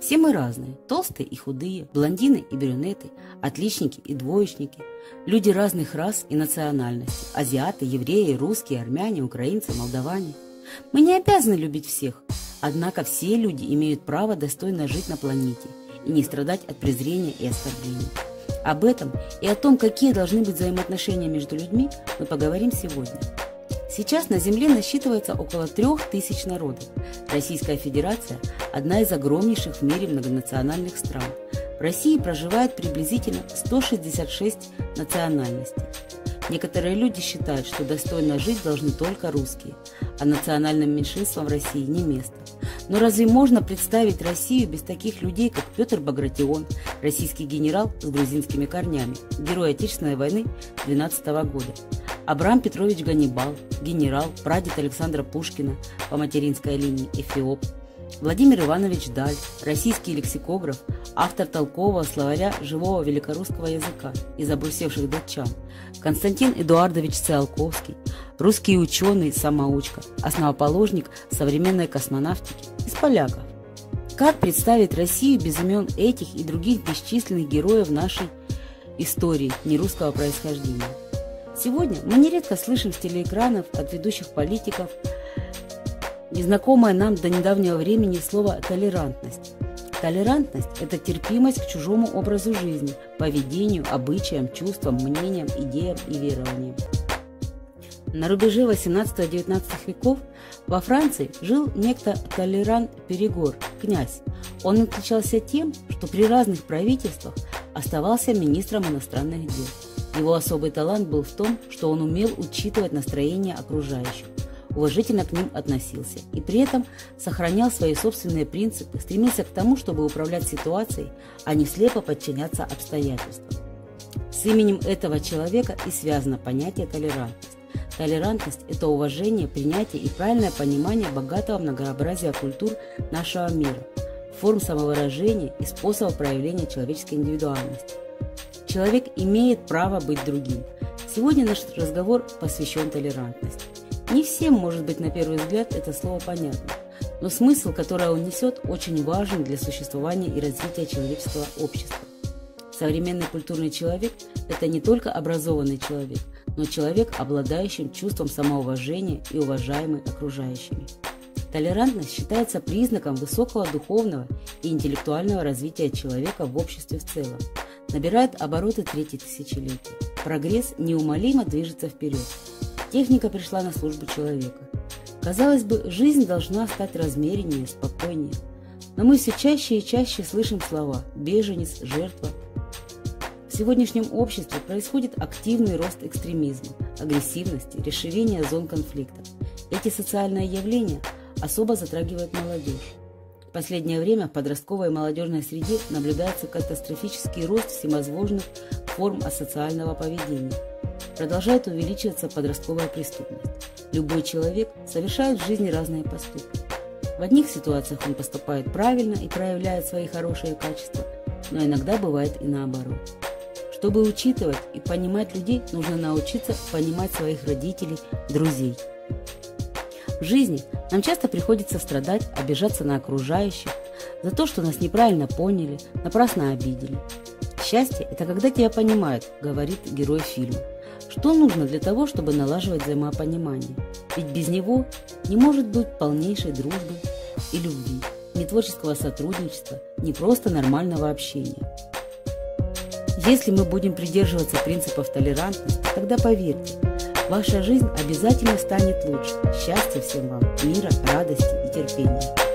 Все мы разные, толстые и худые, блондины и брюнеты, отличники и двоечники, люди разных рас и национальностей, азиаты, евреи, русские, армяне, украинцы, молдаване. Мы не обязаны любить всех, однако все люди имеют право достойно жить на планете и не страдать от презрения и оскорблений. Об этом и о том, какие должны быть взаимоотношения между людьми, мы поговорим сегодня. Сейчас на Земле насчитывается около 3000 народов. Российская Федерация – одна из огромнейших в мире многонациональных стран. В России проживает приблизительно 166 национальностей. Некоторые люди считают, что достойно жить должны только русские, а национальным меньшинствам в России не место. Но разве можно представить Россию без таких людей, как Петр Багратион, российский генерал с грузинскими корнями, герой Отечественной войны 12 года, Абрам Петрович Ганнибал, генерал, прадед Александра Пушкина по материнской линии, эфиоп, Владимир Иванович Даль, российский лексикограф, автор толкового словаря живого великорусского языка из обрусевших датчан, Константин Эдуардович Циолковский, русский ученый-самоучка, основоположник современной космонавтики, из поляков. Как представить Россию без имен этих и других бесчисленных героев нашей истории нерусского происхождения? Сегодня мы нередко слышим с телеэкранов от ведущих политиков незнакомое нам до недавнего времени слово «толерантность». Толерантность – это терпимость к чужому образу жизни, поведению, обычаям, чувствам, мнениям, идеям и верованиям. На рубеже 18-19 веков во Франции жил некто Толеран Перегор, князь. Он отличался тем, что при разных правительствах оставался министром иностранных дел. Его особый талант был в том, что он умел учитывать настроение окружающих, уважительно к ним относился и при этом сохранял свои собственные принципы, стремился к тому, чтобы управлять ситуацией, а не слепо подчиняться обстоятельствам. С именем этого человека и связано понятие толерантность. Толерантность – это уважение, принятие и правильное понимание богатого многообразия культур нашего мира, форм самовыражения и способов проявления человеческой индивидуальности. Человек имеет право быть другим. Сегодня наш разговор посвящен толерантности. Не всем, может быть, на первый взгляд это слово понятно, но смысл, который он несет, очень важен для существования и развития человеческого общества. Современный культурный человек – это не только образованный человек, но человек, обладающий чувством самоуважения и уважаемый окружающими. Толерантность считается признаком высокого духовного и интеллектуального развития человека в обществе в целом. Набирает обороты третье тысячелетие. Прогресс неумолимо движется вперед. Техника пришла на службу человека. Казалось бы, жизнь должна стать размереннее, спокойнее. Но мы все чаще и чаще слышим слова «беженец», «жертва». В сегодняшнем обществе происходит активный рост экстремизма, агрессивности, расширение зон конфликта. Эти социальные явления особо затрагивают молодежь. В последнее время в подростковой и молодежной среде наблюдается катастрофический рост всевозможных форм асоциального поведения. Продолжает увеличиваться подростковая преступность. Любой человек совершает в жизни разные поступки. В одних ситуациях он поступает правильно и проявляет свои хорошие качества, но иногда бывает и наоборот. Чтобы учитывать и понимать людей, нужно научиться понимать своих родителей, друзей. В жизни нам часто приходится страдать, обижаться на окружающих за то, что нас неправильно поняли, напрасно обидели. Счастье – это когда тебя понимают, говорит герой фильма. Что нужно для того, чтобы налаживать взаимопонимание? Ведь без него не может быть полнейшей дружбы и любви, ни творческого сотрудничества, ни просто нормального общения. Если мы будем придерживаться принципов толерантности, тогда поверьте, ваша жизнь обязательно станет лучше. Счастья всем вам, мира, радости и терпения.